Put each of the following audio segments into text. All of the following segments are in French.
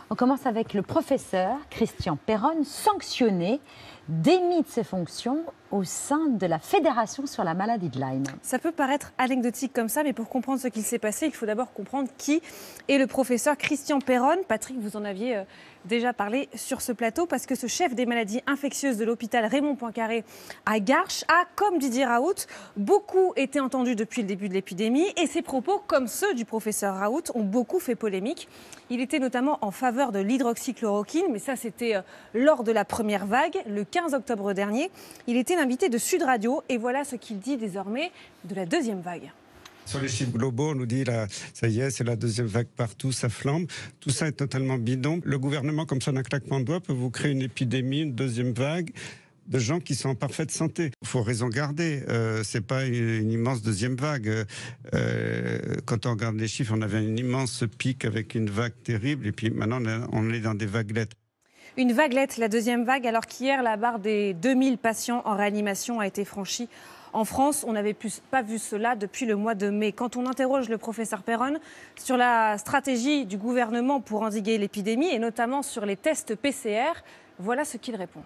On commence avec le professeur Christian Perron, sanctionné, démis de ses fonctions au sein de la Fédération sur la maladie de Lyme. Ça peut paraître anecdotique comme ça, mais pour comprendre ce qu'il s'est passé, il faut d'abord comprendre qui est le professeur Christian Perron. Patrick, vous en aviez déjà parlé sur ce plateau, parce que ce chef des maladies infectieuses de l'hôpital Raymond Poincaré à Garches a, comme Didier Raoult, beaucoup été entendu depuis le début de l'épidémie, et ses propos, comme ceux du professeur Raoult, ont beaucoup fait polémique. Il était notamment en faveur de l'hydroxychloroquine, mais ça c'était lors de la première vague, le 15 octobre dernier. Il était l'invité de Sud Radio, et voilà ce qu'il dit désormais de la deuxième vague. Sur les chiffres globaux, on nous dit, là, ça y est, c'est la deuxième vague partout, ça flambe. Tout ça est totalement bidon. Le gouvernement, comme ça, d'un claquement de doigts, peut vous créer une épidémie, une deuxième vague de gens qui sont en parfaite santé. Il faut raison garder. C'est pas une immense deuxième vague. Quand on regarde les chiffres, on avait un immense pic avec une vague terrible, et puis maintenant, on est dans des vaguelettes. Une vaguelette, la deuxième vague, alors qu'hier, la barre des 2000 patients en réanimation a été franchie. En France, on n'avait pas vu cela depuis le mois de mai. Quand on interroge le professeur Perron sur la stratégie du gouvernement pour endiguer l'épidémie, et notamment sur les tests PCR, voilà ce qu'il répond.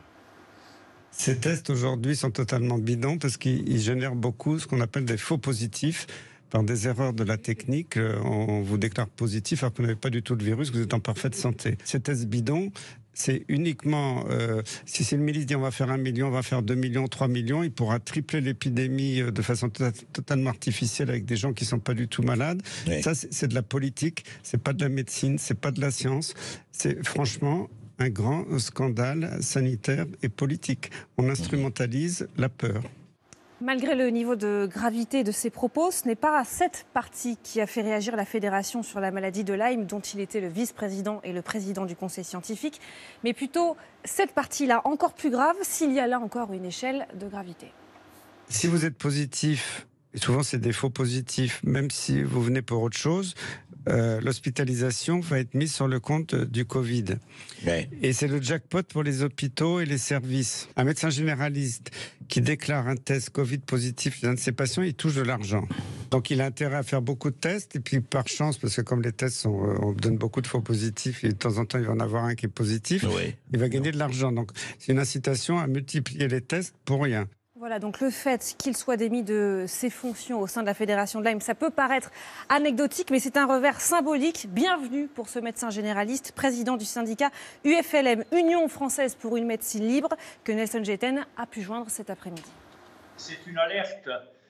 Ces tests aujourd'hui sont totalement bidons parce qu'ils génèrent beaucoup ce qu'on appelle des faux positifs. Par des erreurs de la technique, on vous déclare positif alors que vous n'avez pas du tout le virus, que vous êtes en parfaite santé. Ces tests bidons, c'est uniquement, si le ministre dit on va faire 1 million, on va faire 2 millions, 3 millions, il pourra tripler l'épidémie de façon totalement artificielle avec des gens qui ne sont pas du tout malades. Oui. Ça, c'est de la politique, c'est pas de la médecine, c'est pas de la science. C'est franchement un grand scandale sanitaire et politique. On instrumentalise la peur. Malgré le niveau de gravité de ses propos, ce n'est pas cette partie qui a fait réagir la Fédération sur la maladie de Lyme, dont il était le vice-président et le président du conseil scientifique, mais plutôt cette partie-là, encore plus grave, s'il y a là encore une échelle de gravité. Si vous êtes positif, et souvent c'est des faux positifs, même si vous venez pour autre chose, l'hospitalisation va être mise sur le compte du Covid. Ouais. Et c'est le jackpot pour les hôpitaux et les services. Un médecin généraliste qui déclare un test Covid positif chez un de ses patients, il touche de l'argent. Donc il a intérêt à faire beaucoup de tests, et puis par chance, parce que comme les tests on donne beaucoup de faux positifs, et de temps en temps il va en avoir un qui est positif, oui. Il va gagner de l'argent. Donc c'est une incitation à multiplier les tests pour rien. Voilà, donc le fait qu'il soit démis de ses fonctions au sein de la Fédération de Lyme, ça peut paraître anecdotique, mais c'est un revers symbolique. Bienvenue pour ce médecin généraliste, président du syndicat UFLM, Union française pour une médecine libre, que Nelson Getten a pu joindre cet après-midi. C'est une alerte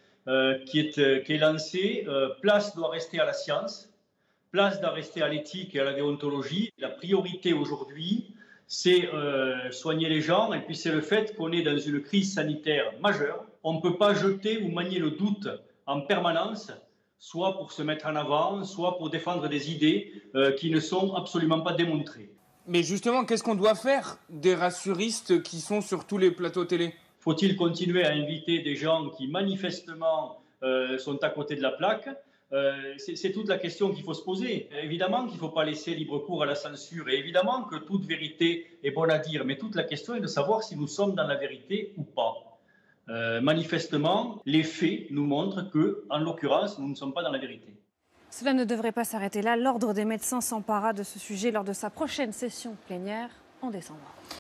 qui est lancée. Place doit rester à la science, place doit rester à l'éthique et à la déontologie. La priorité aujourd'hui, c'est soigner les gens, et puis c'est le fait qu'on est dans une crise sanitaire majeure. On ne peut pas jeter ou manier le doute en permanence, soit pour se mettre en avant, soit pour défendre des idées qui ne sont absolument pas démontrées. Mais justement, qu'est-ce qu'on doit faire des rassuristes qui sont sur tous les plateaux télé ? Faut-il continuer à inviter des gens qui manifestement sont à côté de la plaque ? C'est toute la question qu'il faut se poser. Évidemment qu'il ne faut pas laisser libre cours à la censure, et évidemment que toute vérité est bonne à dire, mais toute la question est de savoir si nous sommes dans la vérité ou pas. Manifestement, les faits nous montrent que, en l'occurrence, nous ne sommes pas dans la vérité. Cela ne devrait pas s'arrêter là. L'Ordre des médecins s'empara de ce sujet lors de sa prochaine session plénière en décembre.